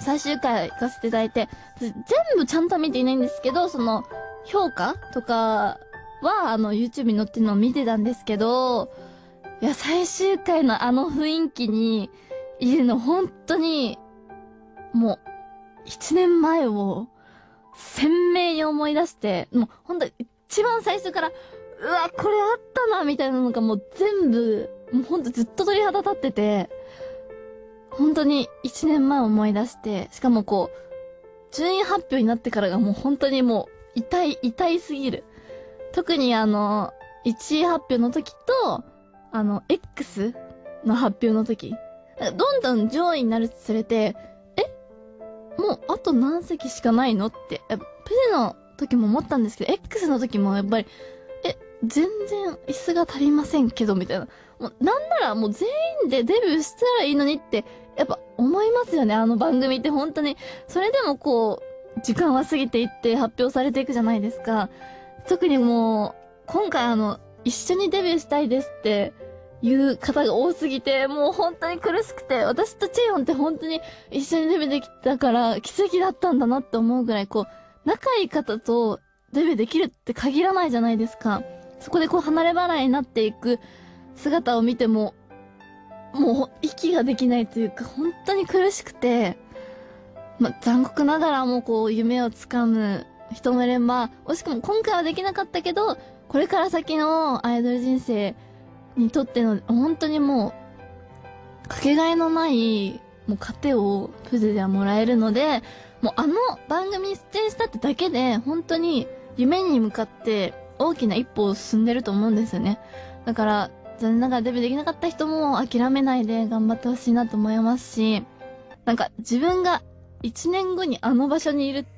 最終回行かせていただいて、全部ちゃんと見ていないんですけど、その、評価とかは、YouTube に載ってるのを見てたんですけど、いや、最終回のあの雰囲気にいるの、本当に、もう、1年前を鮮明に思い出して、もう本当一番最初から、うわ、これあったな、みたいなのがもう全部、もうほんとずっと鳥肌立ってて、本当に1年前を思い出して、しかもこう、順位発表になってからがもう本当にもう、痛いすぎる。特に1位発表の時と、X の発表の時、どんどん上位になるにつれて、もうあと何席しかないのって、プレの時も思ったんですけど、X の時もやっぱり、全然椅子が足りませんけど、みたいな。もうなんならもう全員でデビューしたらいいのにって、やっぱ思いますよね、あの番組って本当に。それでもこう、時間は過ぎていって発表されていくじゃないですか。特にもう、今回一緒にデビューしたいですっていう方が多すぎて、もう本当に苦しくて、私とチェヨンって本当に一緒にデビューできたから奇跡だったんだなって思うぐらい、こう、仲いい方とデビューできるって限らないじゃないですか。そこでこう離れ離れになっていく姿を見ても、もう息ができないというか、本当に苦しくて、残酷ながらもこう夢をつかむ人もいれば、惜しくも今回はできなかったけど、これから先のアイドル人生にとっての本当にもう、かけがえのないもう糧をプズではもらえるので、もう番組に出演したってだけで、本当に夢に向かって大きな一歩を進んでると思うんですよね。だから、残念ながらデビューできなかった人も諦めないで頑張ってほしいなと思いますし、なんか自分が1年後にあの場所にいるって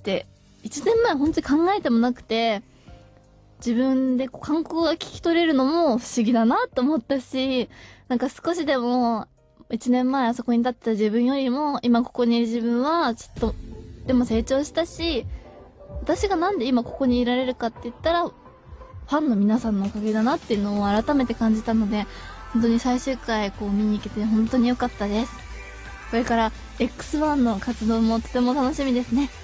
、1年前本当に考えてもなくて、自分で韓国語が聞き取れるのも不思議だなと思ったし、なんか少しでも1年前あそこに立ってた自分よりも今ここにいる自分はちょっとでも成長したし、私がなんで今ここにいられるかって言ったらファンの皆さんのおかげだなっていうのを改めて感じたので、本当に最終回こう見に行けて本当に良かったです。これから X1 の活動もとても楽しみですね。